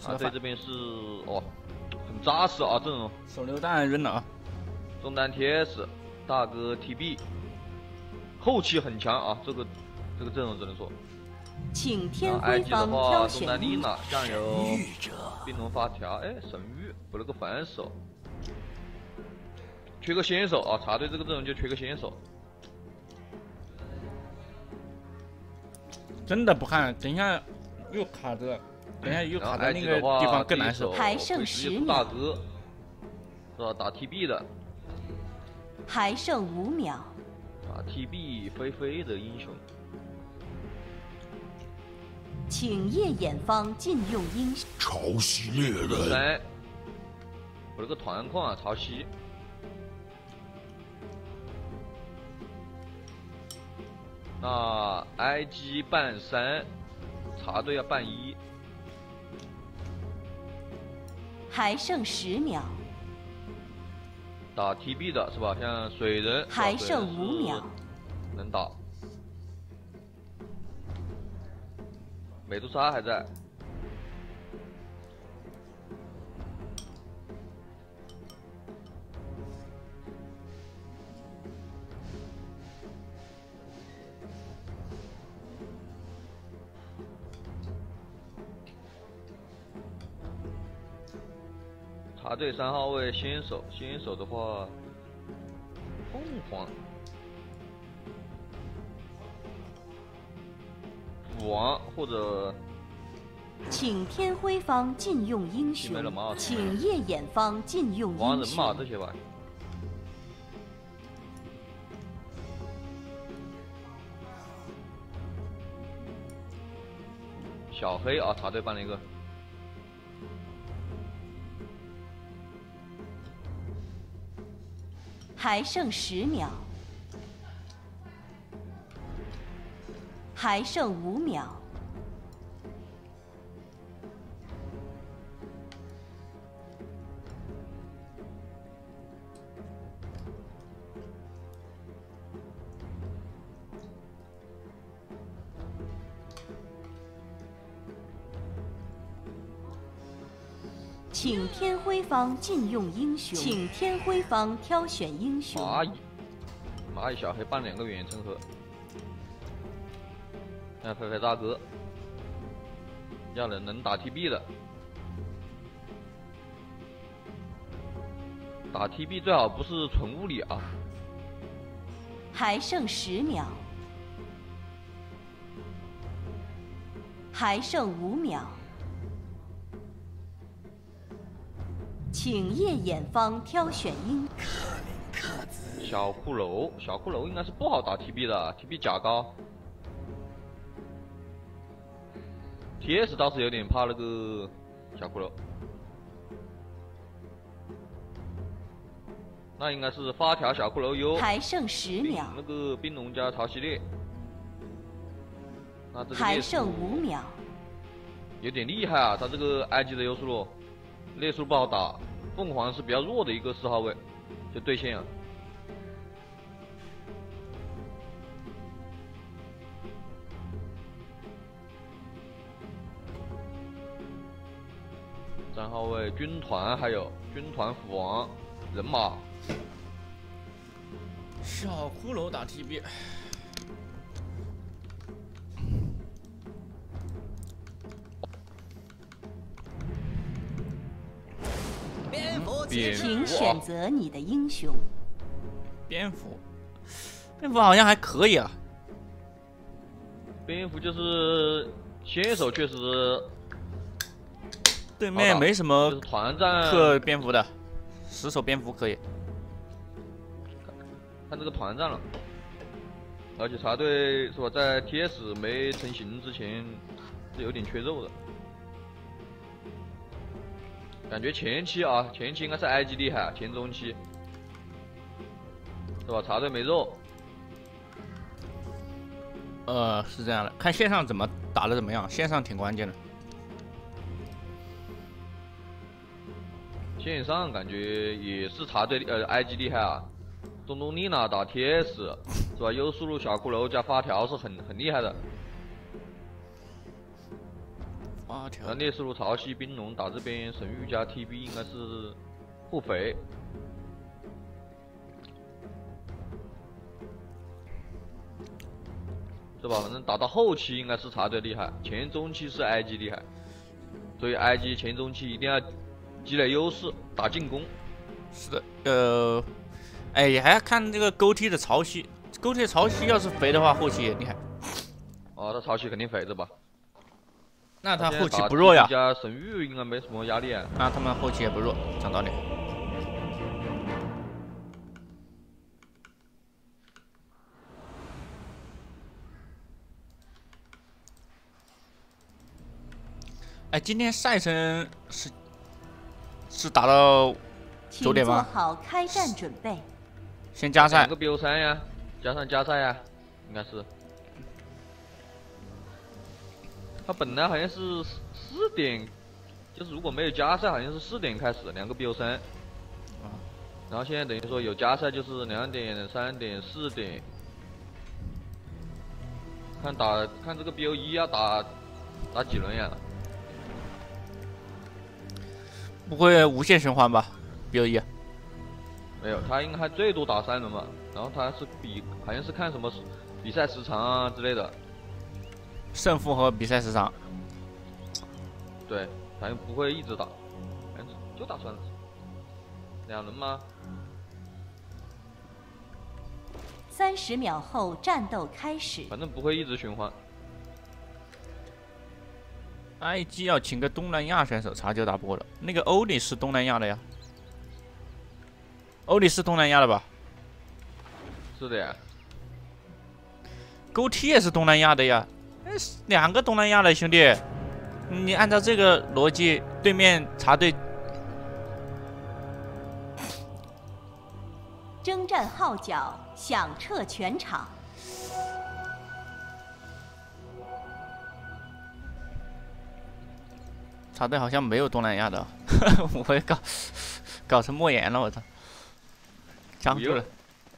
茶队这边是哦，很扎实啊，阵容。 手榴弹扔了啊， 中单 TS， 大哥 TB， 后期很强啊，这个阵容只能说。 请天辉方挑选中单丽娜，酱油，冰龙发条，哎，神域补了个反手，缺个先手啊，茶队这个阵容就缺个先手。 真的不看，等一下又卡着，等一下又卡在那个地方更难受。 还剩10秒。 大哥，是吧？打 TB 的。 还剩5秒。 打 TB 飞飞的英雄。 请夜眼方禁用英雄。 潮汐猎人。 我这个团控啊，潮汐。那 IG 办3，茶队要办1。 还剩10秒。 打 TB 的是吧？像水人。 还剩5秒。 能打。美杜莎还在。茶队3号位先手，先手的话，凤凰、斧王或者。 请天辉方禁用英雄，请夜眼方禁用英雄。 王人马这些吧。小黑啊，茶队办了一个。 还剩10秒。还剩5秒。请天辉方禁用英雄，请天辉方挑选英雄。 蚂蚁小黑办2个远程盒。看飞飞大哥，要人能打 TB 的，打 TB 最好不是纯物理啊。 还剩10秒。还剩5秒。请夜眼方挑选英。 小骷髅，小骷髅应该是不好打 TB 的 ，TB 甲高。TS 倒是有点怕那个小骷髅，那应该是发条小骷髅优。 还剩10秒。 那个冰龙加潮系列，那这个还剩5秒。 有点厉害啊，他这个 IG 的优速路，列速不好打。凤凰是比较弱的一个4号位，就对线啊。3号位军团，还有军团斧王人马。 小骷髅打 TB。 请选择你的英雄。 蝙蝠好像还可以啊。 蝙蝠就是先手确实。 对面也没什么就是团战克蝙蝠的，10手蝙蝠可以。 看这个团战了，而且茶队是吧，在 TS 没成型之前是有点缺肉的。感觉前期啊，前期应该是 IG 厉害啊，前中期是吧？茶队没肉。 是这样的，看线上怎么打的怎么样，线上挺关键的。 线上感觉也是茶队IG 厉害啊，中东丽娜打 TS 是吧？优速路小骷髅加发条是很厉害的。 啊，跳。 那烈士路潮汐冰龙打这边神域加 TB 应该是互肥。是吧？反正打到后期应该是茶队厉害，前中期是 IG 厉害，所以 IG 前中期一定要积累优势，打进攻。 是的，哎，还要看这个勾 T 的潮汐，勾 T 的潮汐要是肥的话，后期也厉害。 哦，他潮汐肯定肥的吧？ 那他后期不弱呀。 加神域应该没什么压力啊。 那他们后期也不弱，讲道理。哎，今天赛程是打到9点吗？ 请做好开战准备。 先加赛。 2个 BO3呀，加上加赛呀，应该是。他本来好像是4点，就是如果没有加赛，好像是4点开始2个 BO3。然后现在等于说有加赛，就是2点、3点、4点。看这个 BO1要打几轮呀？ 不会无限循环吧 ？BO1 没有，他应该最多打3轮嘛。然后他是好像是看什么比赛时长啊之类的， 胜负和比赛时长。 对，好像不会一直打，好像就打算2轮吗 ？30秒后战斗开始。 反正不会一直循环。 IG 要请个东南亚选手，茶就打不过了。那个欧里是东南亚的呀，欧里是东南亚的吧？ 是的呀。 勾 T 也是东南亚的呀，2个东南亚的兄弟，你按照这个逻辑，对面茶队征战号角响彻全场。 茶队好像没有东南亚的，我也搞成莫言了，我操！僵住了。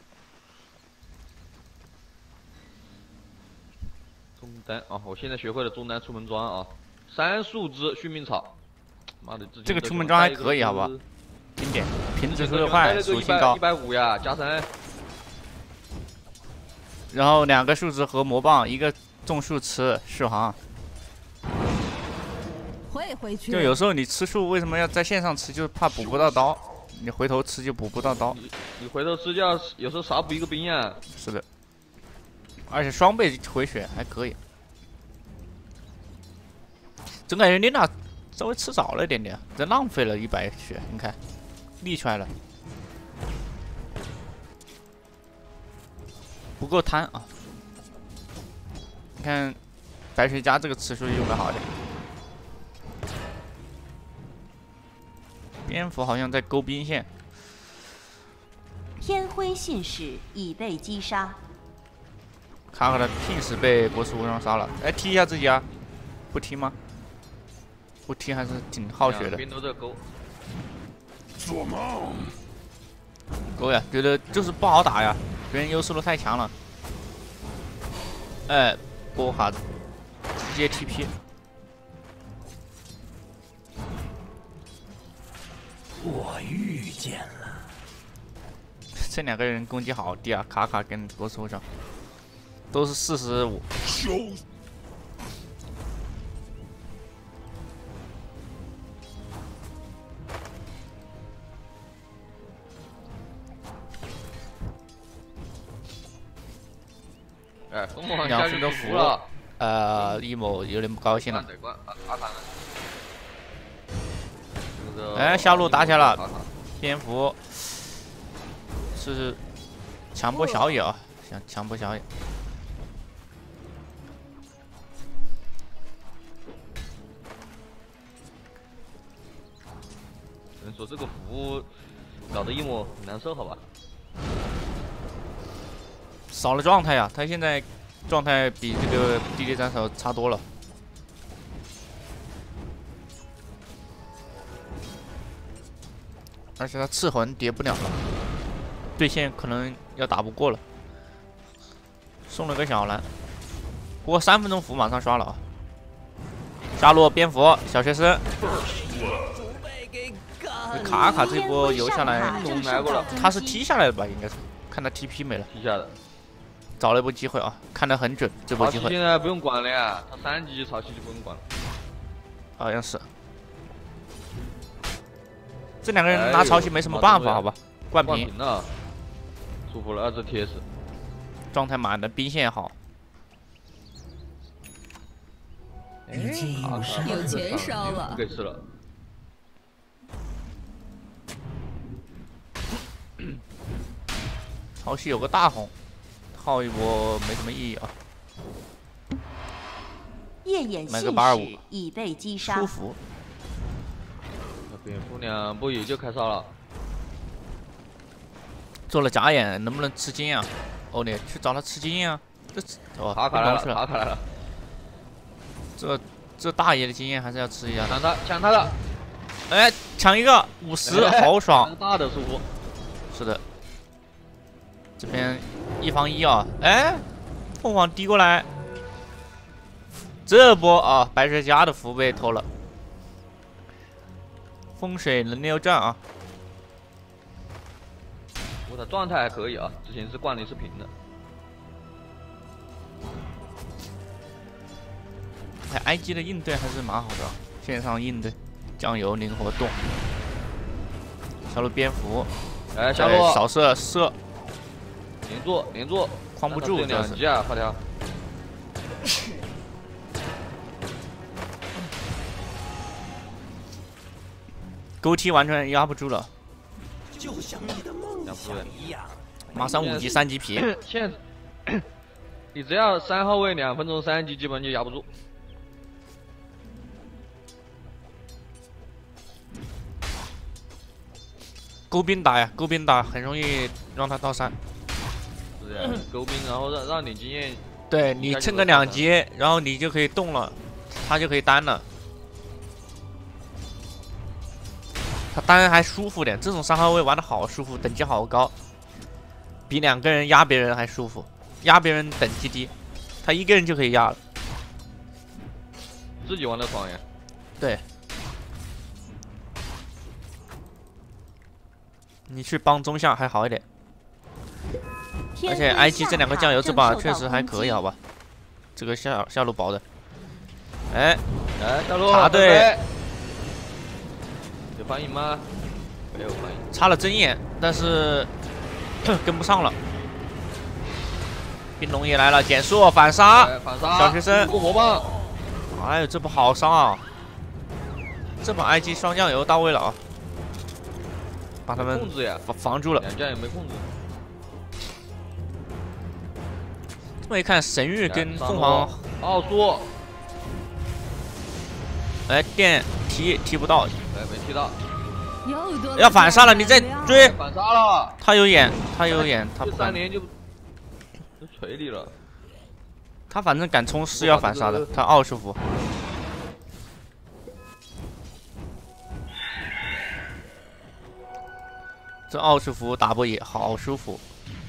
中单啊，我现在学会了中单出门装啊，3树枝续命草。妈的， 这个出门装还可以，好吧？经典，平指速度快，属性高。 150呀，加3。 然后2个树枝和魔棒，一个种树吃续航。 回去就有时候你吃树为什么要在线上吃，就是怕补不到刀，你回头吃就补不到刀。 你回头吃就要有时候少补一个兵呀。 是的，而且双倍回血还可以。总感觉琳娜稍微吃少了一点点，这浪费了100血，你看，立出来了，不够贪啊！你看，白水家这个吃数用的好点。蝙蝠好像在勾兵线。 天辉信使已被击杀。 卡卡的聘使被国师无双杀了，哎，踢一下自己啊？不踢吗？不踢还是挺耗血的。 边都在勾。 做梦！ 勾呀，觉得就是不好打呀，别人优势路太强了。哎，波哈直接 TP。 我遇见了。 这2个人攻击好低啊，卡卡跟国师无双都是45。 哎，疯狂下去就服了。 一某有点不高兴了。 哎， 哎，下路打起来了，蝙蝠是强迫小野啊，想强迫小野。 只能说这个服务搞得一抹很难受，好吧？ 少了状态呀，他现在状态比这个地雷斩首差多了。而且他赤魂叠不了了，对线可能要打不过了。送了个小蓝，不过3分钟符马上刷了啊。 下路蝙蝠小学生。卡卡这波游下来， 来过了， 他是踢下来的吧？应该是，看他 TP 没了， 踢下的。 找了一波机会啊，看得很准，这波机会。 现在不用管了呀，他3级潮汐就不用管了。 好像是。这两个人拿潮汐没什么办法，好吧？灌平了，舒服了，这贴士。 状态满的，兵线好。 已经有钱烧了。 不给吃了。 潮汐有个大红，耗一波没什么意义啊。 夜眼信使已被击杀。 舒服。 蝙蝠2波也就开烧了。 做了假眼，能不能吃金啊？欧尼去找他吃金啊！哦， 卡来了，卡来了。 这大爷的经验还是要吃一下。 抢他的！ 哎，抢一个50，好爽！ 大的舒服。 是的。这边1防1啊！哎，凤凰滴过来，这波啊，白水家的符被偷了。风水轮流转啊！ 我的状态还可以啊，之前是灌的是平的。 哎 ，IG 的应对还是蛮好的，线上应对，酱油灵活动，小鹿蝙蝠， 哎，下路扫射， 连坐， 框不住， 2级啊，发条。 勾踢完全压不住了， 就像你的梦想一样。 马上5级3级皮。 现在你只要3号位2分钟3级，基本就压不住。 勾兵打呀，勾兵打很容易让他到3。 是的，勾兵，然后让你经验。 对你蹭个2级，然后你就可以动了，他就可以单了。他单还舒服点，这种3号位玩的好舒服，等级好高，比2个人压别人还舒服。压别人等级低，他1个人就可以压了。 自己玩的爽呀。 对。你去帮中下还好一点，而且 IG 这2个酱油这把确实还可以，好吧？这个下路保的，哎， 下路插队， 有反应吗？没有反应， 插了针眼，但是跟不上了。冰龙也来了，减速反杀，小学生过魔棒， 哎呦，这波好伤啊！这把 IG 双酱油到位了啊！把他们防住了 ，2将也没控制。 这么一看，神域跟凤凰奥苏， 哎，电踢不到， 哎，没踢到， 要反杀了，你再追， 反杀了， 他有眼，他不敢 ，3连就锤你了， 他反正敢冲是要反杀的，他奥舒服。这奥舒服打波也好舒服，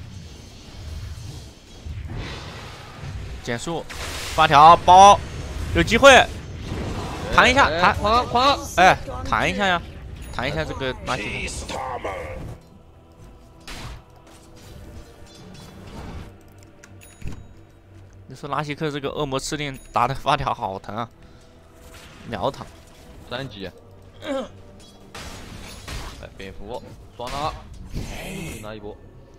减速，发条包，有机会，弹一下，弹，哎，弹一下呀，弹一下这个垃圾。你说拉希克这个恶魔吃令打的发条好疼啊，秒躺 ，3级。哎，蝙蝠双拉，拿一波。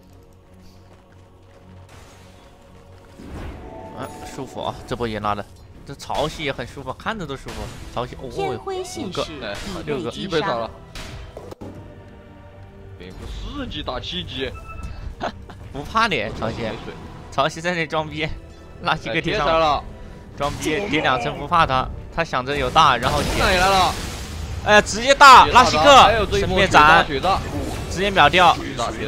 啊，舒服啊！这波也拉的，这潮汐也很舒服，看着都舒服。潮汐哦，5个， 哎，6个，1被杀了。蝙蝠4级打7级， 不怕你潮汐，潮汐在那装逼，拉希克贴上了， 装逼叠2层不怕他，他想着有大，然后也来了。 哎，直接大拉希克，神灭斩，直接秒掉。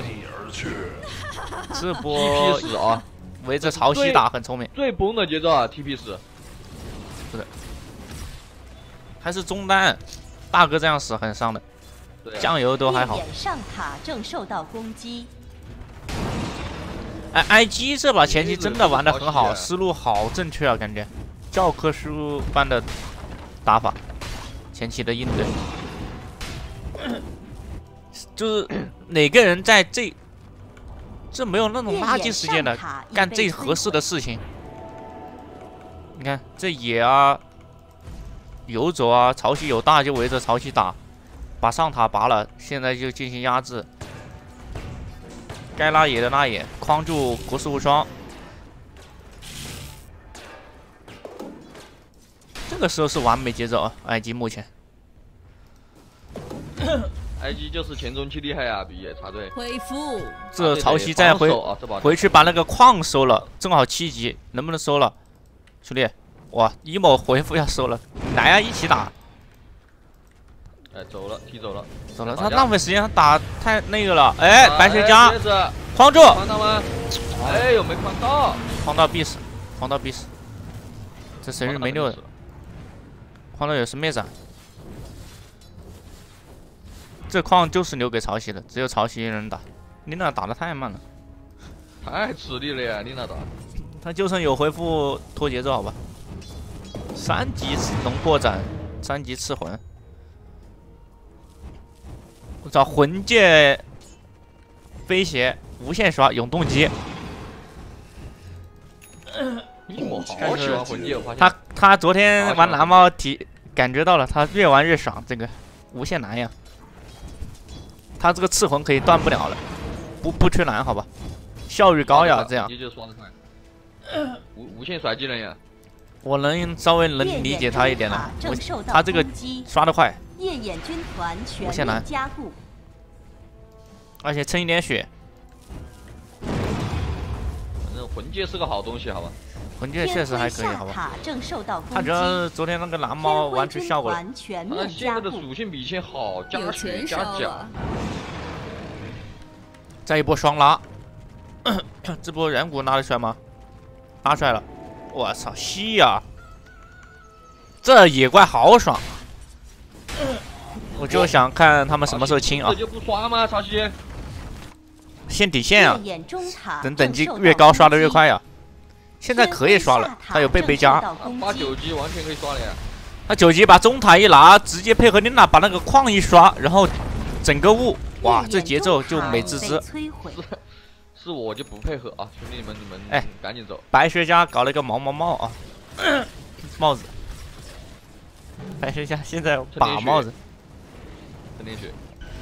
这波 TP 死啊！ 围着潮汐打很聪明。 最崩的节奏啊 ，TP 死。 是的，还是中单，大哥这样死很伤的。酱油都还好。 上塔正受到攻击。 哎 ，IG 这把前期真的玩的很好，思路好正确啊，感觉教科书般的打法，前期的应对，就是哪个人在这没有那种垃圾时间的干最合适的事情。你看这野啊、游走啊，潮汐有大就围着潮汐打，把上塔拔了，现在就进行压制。该拉野的拉野，框住国士无双。这个时候是完美节奏啊！埃及目前， 埃及就是前中期厉害啊，比野插队。 恢复。 这潮汐再回去把那个矿收了，正好7级，能不能收了？兄弟，哇，emo 回复要收了，来啊，一起打！ 哎，走了，踢走了， 走了，他浪费时间，他打太那个了。哎，白水家框住， 框到吗？哎呦，没框到， 框到必死，框到必死。这神域没溜的，框到有是妹子。这矿就是留给潮汐的，只有潮汐一人打。琳娜打得太慢了， 太吃力了呀，琳娜打。 他就剩有回复拖节奏，好吧？3级龙破斩，3级赤魂。我找魂界飞鞋无限刷永动机。 我好喜欢魂界，我发现他昨天玩蓝猫感觉到了，他越玩越爽，这个无限蓝呀。他这个赤魂可以断不了了，不缺蓝好吧？效率高呀，这样。 就刷得快，无限甩技能呀。 我稍微能理解他一点了，他这个刷得快。 夜眼军团全面加固， 而且蹭一点血。 反正魂界是个好东西，好吧？ 魂界确实还可以，好吧？他主要是昨天那个蓝猫玩出效果了。 他现在的属性比以前好，加血加甲。 再一波双拉，这波远古拉得出来吗？拉出来了！我操，吸呀！这野怪好爽。我就想看他们什么时候清啊！ 这就不刷吗？潮汐？ 限底线啊！等级越高刷的越快呀！现在可以刷了，他有贝贝加。 8、9级完全可以刷了呀！ 他9级把中塔一拿，直接配合琳娜把那个矿一刷，然后整个雾，哇，这节奏就美滋滋。 是我就不配合啊，兄弟们，你们哎赶紧走！ 白学家搞了一个毛帽啊，帽子。白学家现在把帽子。 点血，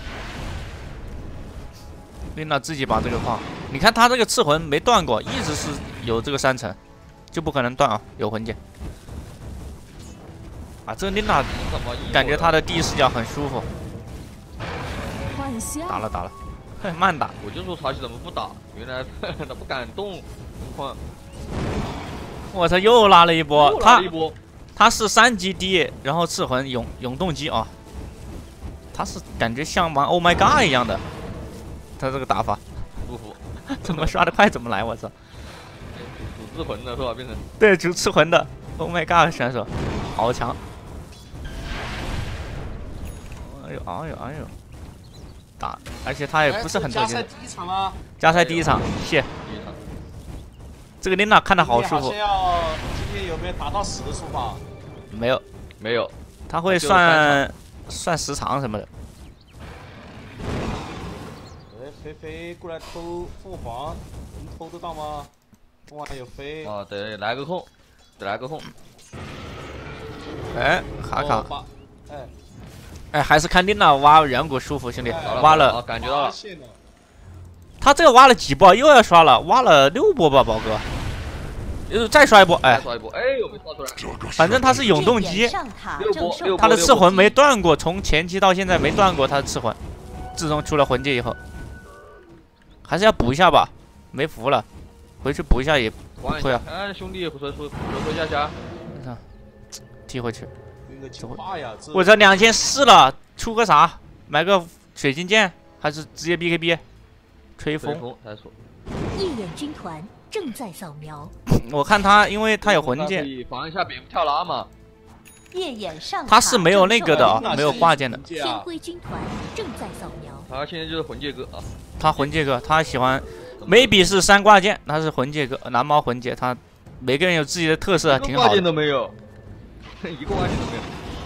琳娜自己把这个矿，你看他这个赤魂没断过，一直是有这个3层，就不可能断啊，有魂剑。啊，这个琳娜感觉他的第一视角很舒服。打了，慢打。 我就说潮汐怎么不打，原来他不敢动矿。 我操，又拉了一波，他是3级低，然后赤魂永动机啊。他是感觉像玩 Oh My God 一样的，他这个打法， 舒服， 怎么刷得快怎么来，我操！ 主赤魂的是吧？变成对主赤魂的 Oh My God 选手，好强！哎呦，打，而且他也不是很多。加赛第一场吗？加赛第一场，谢。这个琳娜看得好舒服。 今天有没有达到10的数法？ 没有，他会算时长什么的。 哎，飞过来偷凤凰，能偷得到吗？凤凰有飞。 啊，得来个空。 哎，卡卡。哎，还是看琳娜挖远古舒服，兄弟，挖了， 感觉到了。 他这个挖了几波，又要刷了，挖了6波吧，宝哥。再刷一波，哎， 有没刷出来？ 反正他是永动机，他的赤魂没断过，从前期到现在没断过他的赤魂，自从出了魂界以后，还是要补一下吧，没符了，回去补一下也不亏啊。 哎，兄弟，回下， 踢回去。我这2400了，出个啥？买个水晶剑，还是直接 BKB？ 吹风。 夜眼军团正在扫描。 我看他，因为他有魂剑， 可以防一下蝙蝠跳拉嘛。 夜眼上他是没有那个的，没有挂件的。 天辉军团正在扫描。 他现在就是魂界哥啊。 他魂界哥，他喜欢 ，maybe 是3挂件，他是魂界哥，蓝猫魂界，他每个人有自己的特色，挺好的。 挂件都没有，一个挂件都没有。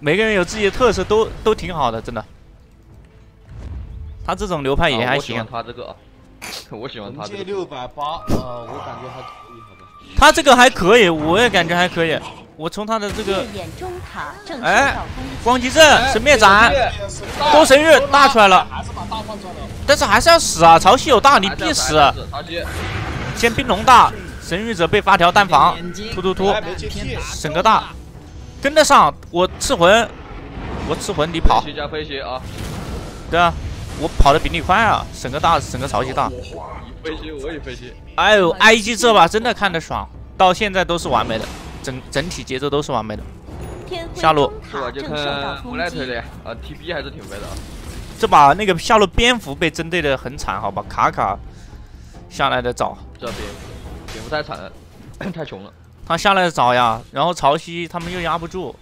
每个人有自己的特色，都挺好的，真的。他这种流派也还行。 我喜欢他这个，我喜欢他这个。 680，我感觉还可以，好吧。 他这个还可以，我也感觉还可以。我从他的这个，哎，光击阵、神灭斩、多神域大出来了，但是还是要死啊！潮汐有大，你必死。先冰龙大，神域者被发条单防，突，整个大，跟得上。我赤魂，你跑。 飞加飞鞋啊！ 对啊，我跑得比你快啊！整个大，整个潮汐大。 飞鞋我也飞鞋。 哎呦 ，IG 这把真的看得爽，到现在都是完美的。整体节奏都是完美的。下路这把就看无赖推的呀，TB 还是挺肥的啊。 这把那个下路蝙蝠被针对的很惨，好吧？卡下来的早。 这蝙蝠太惨了，太穷了。 他下来的早呀，然后潮汐他们又压不住。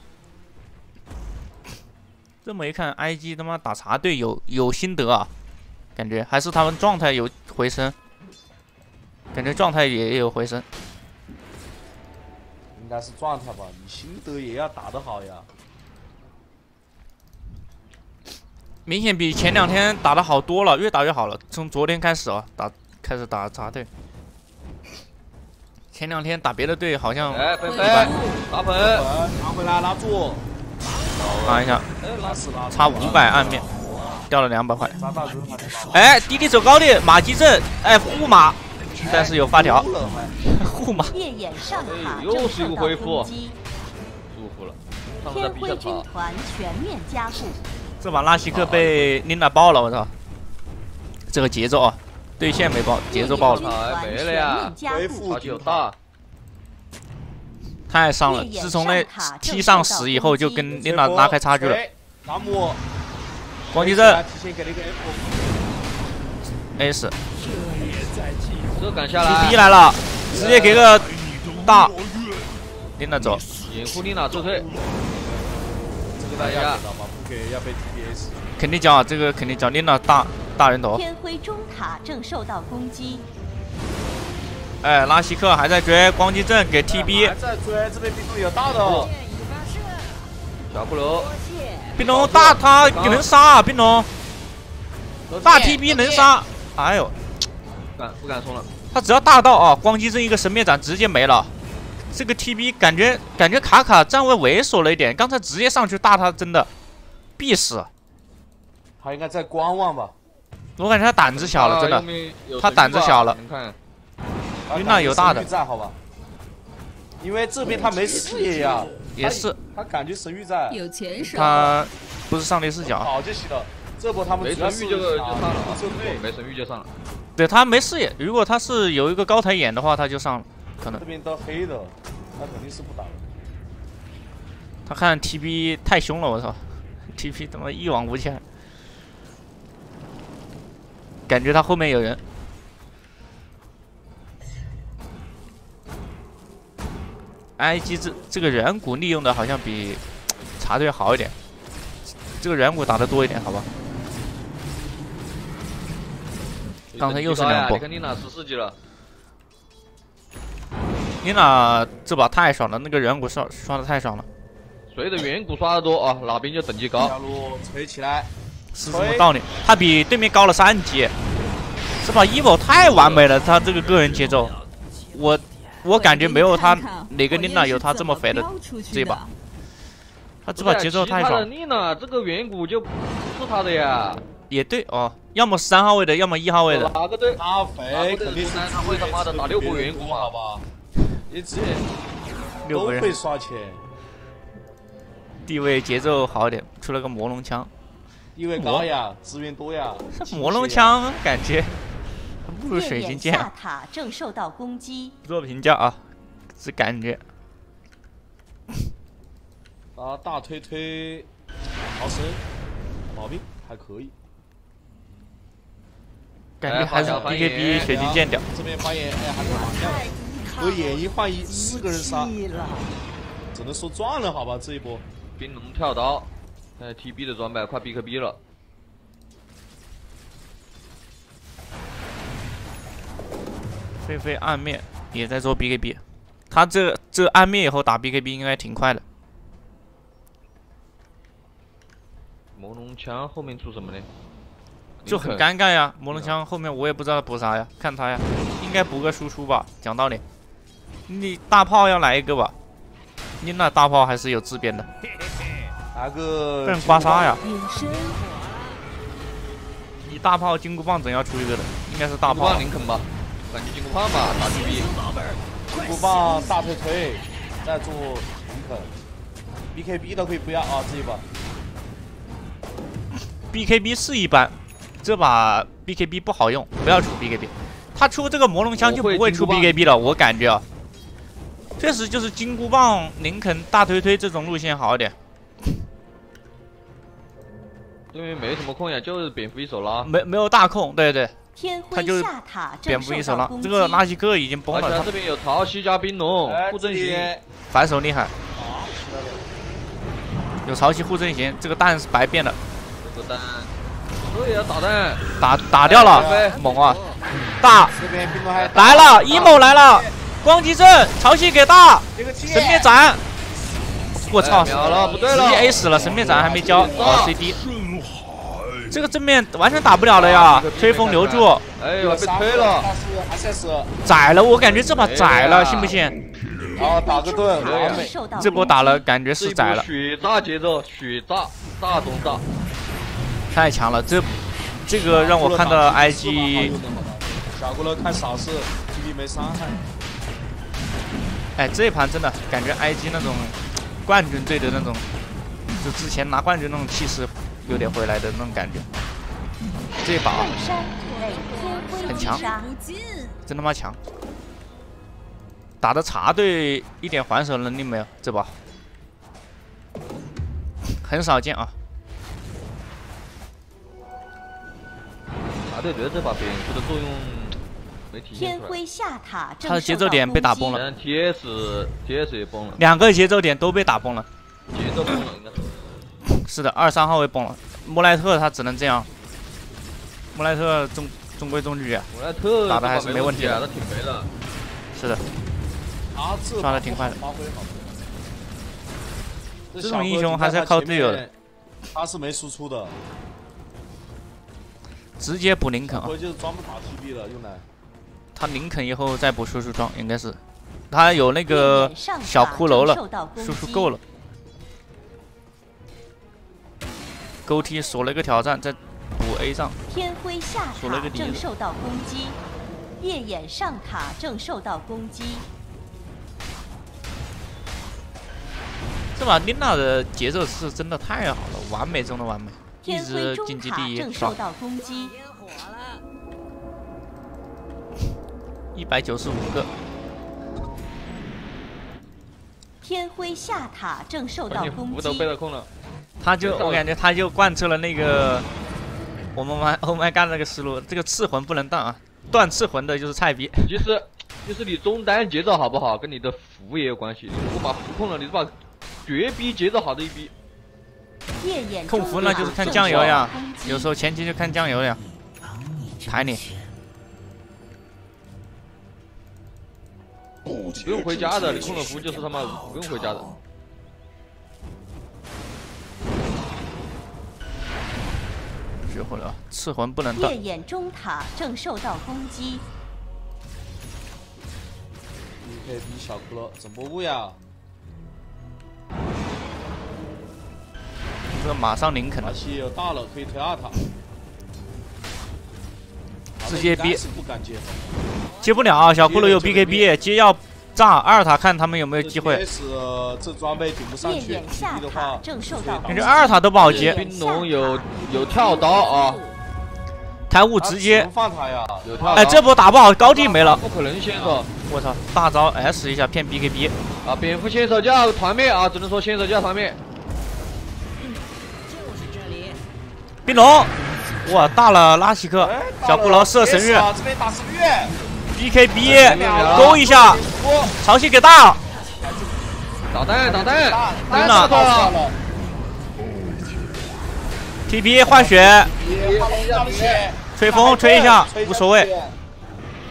这么一看 ，IG 他妈打茶队有心得啊，感觉还是他们状态有回升，感觉状态也有回升。 应该是状态吧，你心得也要打得好呀。 明显比前2天打得好多了，越打越好了。从昨天开始啊，开始打茶队。前2天打别的队好像哎，飞拉粉， 拿回来拉住， 拿一下，差500暗面，掉了200块。哎，滴滴走高地，马吉阵，哎护马，但是有发条，护马。 又是一个恢复，舒服了。 天辉军团全面加固。 这把拉希克被琳娜爆了，我操！这个节奏啊，对线没爆，节奏爆了。 没了呀， 恢复有大， 太伤了。自从那T上死以后，就跟琳娜拉开差距了。光击阵 ，S， 这敢下来 ，TB 来了，直接给个大，琳娜走， 掩护琳娜撤退。这个大家要被 TBS， 肯定交啊，这个肯定交，琳娜大人头。 天辉中塔正受到攻击。 哎，拉希克还在追，光击阵给 TB， 还在追，这边冰龙有大的。 小骷髅， 冰龙大他能杀啊，冰龙大 TB 能杀，哎呦， 不敢冲了。 他只要大到啊，光击阵一个神灭斩直接没了。这个 TB 感觉卡站位猥琐了一点，刚才直接上去大他真的必死。 他应该在观望吧？ 我感觉他胆子小了，真的，他胆子小了。 你看， 琳娜有大的， 在好吧？因为这边他没视野呀， 也是。 他感觉神域在， 有钱少。 他不是上帝视角， 好就行了。这波他们没神域就上了，没神域就上了。 对他没视野，如果他是有一个高台眼的话，他就上了，可能。 这边都黑的，他肯定是不打的。 他看 TB 太凶了，我操 ！TB 他妈一往无前，感觉他后面有人。IG 这个远古利用的好像比茶队好一点，这个远古打的多一点，好吧？刚才又是2波。 你看琳娜14级了。 琳娜这把太爽了，那个远古刷的太爽了。 谁的远古刷的多啊，哪边就等级高。 下路吹起来， 是什么道理？他比对面高了3级。这把 EVO 太完美了，他这个个人节奏，我感觉没有他哪个琳娜有他这么肥的这把。他这把节奏太爽。 琳娜这个远古就不是他的呀。也对哦，要么3号位的，要么1号位的。 哪个队？ 他肥肯定是他会他妈的打6波远古嘛， 好吧？一直都会刷钱。 地位节奏好一点，出了个魔龙枪。 地位高呀，资源多呀。 魔龙枪感觉不如水晶剑。 下塔正受到攻击。 不做评价啊，只感觉。 大推逃生，毛病还可以。 感觉还是 BKB 水晶剑屌。 这边发言，哎，还是蛮亮的。和演绎换衣4个人杀，只能说赚了，好吧？这一波。 冰龙跳刀，现在 TB 的装备快 BKB 了。 菲菲暗面也在做 BKB， 他这暗面以后打 BKB 应该挺快的。 魔龙枪后面出什么呢？ 就很尴尬呀。魔龙枪后面我也不知道补啥呀，看他呀，应该补个输出吧。讲道理，你大炮要来一个吧？你那大炮还是有自编的。 那个被人刮痧呀！你大炮金箍棒总要出一个的，应该是大炮。 林肯吧，感觉金箍棒吧，大狙击。 金箍棒大腿腿，再做林肯。BKB 都可以不要啊，这一把。 BKB 是一般，这把 BKB 不好用，不要出 BKB。他出这个魔龙枪就不会出 BKB 了，我感觉啊。确实就是金箍棒、林肯、大推推这种路线好一点。 因为没什么控呀，就是蝙蝠一手拉。 没有大控，对对。 他就是蝙蝠一手拉。这个拉希克已经崩了。 而且这边有潮汐加冰龙护阵型， 反手厉害。有潮汐护阵型，这个蛋是白变的。 这个蛋，对呀，导弹打掉了，猛啊！大这边冰龙还来了，emo 来了，光击阵，潮汐给大，神灭斩。我操！ 秒了，不对了， 直接 A 死了，神灭斩还没交，哦 CD。这个正面完全打不了了呀！吹风留住， 哎呦，被推了， 宰了，我感觉这把宰了，信不信？ 然后打个盾，完美。 这波打了，感觉是宰了。 血炸节奏，血炸，大中炸， 太强了！这个让我看到 IG。 小骷髅看傻事 ，GB 没伤害。 哎，这一盘真的感觉 IG 那种冠军队的那种，就之前拿冠军那种气势。有点回来的那种感觉，这一把很强，真他妈强！打的茶队一点还手能力没有，这把很少见啊。 茶队觉得这把蝙蝠的作用没体现出来。 他的节奏点被打崩了 ，TS 也崩了 ，2个节奏点都被打崩了， 节奏崩了应该是。 是的，2、3号位崩了。莫莱特他只能这样。莫莱特中规中矩啊。 莫莱特打的还是没问题的，他挺肥的。 是的。刷的挺快的。这种英雄还是要靠队友的。 他是没输出的。 直接补林肯啊。 就是专门打 TB 了，用来。 他林肯以后再补输出装，应该是。他有那个小骷髅了，输出够了。勾 T 锁了一个挑战，再补 A 上。 天辉下塔正受到攻击，夜眼上塔正受到攻击。 这把琳娜的节奏是真的太好了，完美中的完美，一直晋级第一。 正受到攻击。 195个。 天辉下塔正受到攻击。 都被他控了。 我感觉他就贯彻了那个我们玩 Oh My God 那个思路，这个刺魂不能断啊，断刺魂的就是菜逼。 其实就是你中单节奏好不好，跟你的符也有关系。如果把符控了，你就把绝逼节奏好的一逼。 控符那就是看酱油呀，有时候前期就看酱油呀，抬你。 不用回家的，你控了符就是他妈不用回家的。 学会了，刺魂不能断。 夜眼中塔正受到攻击。 BKB 小骷髅怎么不呀？ 这马上林肯了。 西有大了，可以推2塔。 直接逼。 不敢接。 接不了啊，小骷髅有 BKB， 接要炸2塔，看他们有没有机会。 这装备顶不上去，的话， 感觉2塔都不好接。 冰龙有跳刀啊， 台务直接放他呀， 哎，这波打不好，高地没了。 不可能先手， 我操，大招 S 一下骗 BKB。 啊，蝙蝠先手叫团灭啊，只能说先手叫团灭。 冰龙，哇，大了拉希克，小骷髅射神域。 这边打神域。 BKB 勾一下，潮汐给大， 导弹， 真的 TP 换血，吹风吹一下无所谓。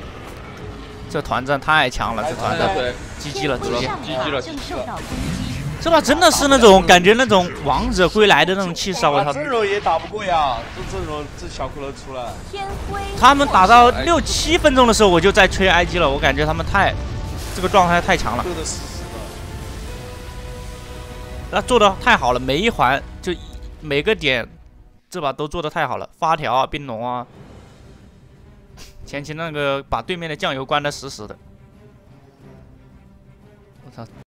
这团战太强了，这团战 GG 了，直接 GG 了。 这把真的是那种感觉，那种王者归来的那种气势啊！我操， 阵容也打不过呀，这阵容这小骷髅出来， 他们打到6、7分钟的时候，我就在吹 IG 了，我感觉他们这个状态太强了， 斗得死死的。 那做的太好了，每一环就每个点，这把都做的太好了，发条啊、冰龙啊，前期那个把对面的酱油关得死死的，我操！